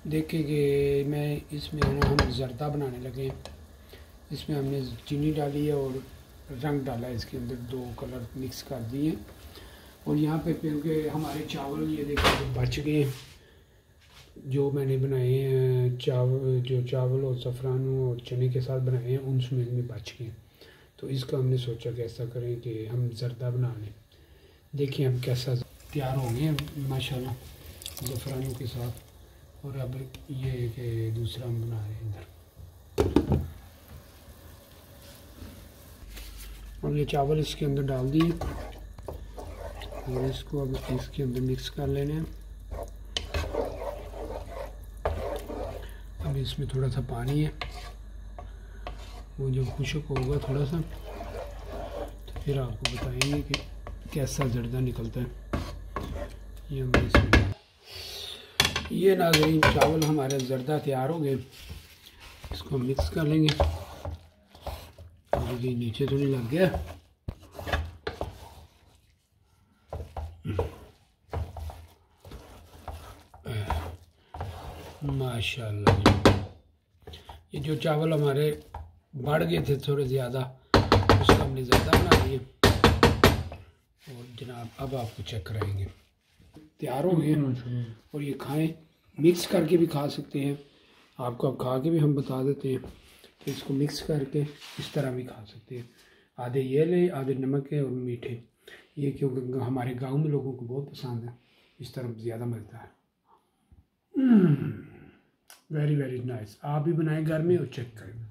देखिए कि मैं इसमें ना हम ज़र्दा बनाने लगे हैं। इसमें हमने चीनी डाली है और रंग डाला है, इसके अंदर 2 कलर मिक्स कर दिए। और यहाँ पे क्योंकि हमारे चावल ये देखिए बच गए हैं, जो मैंने बनाए हैं चावल और सफ़रान और चने के साथ बनाए हैं, उनमें बच गए। तो इसका हमने सोचा कि ऐसा करें कि हम ज़र्दा बना लें। देखिए हम कैसा तैयार हो गए हैं माशाल्लाह ज़फ़रानों के साथ। और अब ये कि दूसरा हम बना रहे हैं इधर। और ये चावल इसके अंदर डाल दिए और इसको अब इसके अंदर मिक्स कर लेने हैं। अब इसमें थोड़ा सा पानी है, वो जब खुश्क होगा थोड़ा सा तो फिर आपको बताएंगे कि कैसा ज़र्दा निकलता है। ये हम इसमें ये नाज़रीन चावल हमारे ज़र्दा तैयार हो गए। इसको मिक्स कर लेंगे। और ये नीचे तो नहीं लग गया। माशाल्लाह ये जो चावल हमारे बढ़ गए थे थोड़े ज़्यादा, उसका हमने ज़र्दा बना दिए। और जनाब अब आपको चेक कराएंगे, तैयार हो गए। और ये खाएं, मिक्स करके भी खा सकते हैं। आपको अब खा के भी हम बता देते हैं कि इसको मिक्स करके इस तरह भी खा सकते हैं। आधे ये लें, आधे नमक के और मीठे। ये क्योंकि हमारे गांव में लोगों को बहुत पसंद है, इस तरह ज़्यादा मिलता है। Very very nice. आप भी बनाएं घर में और चेक करें।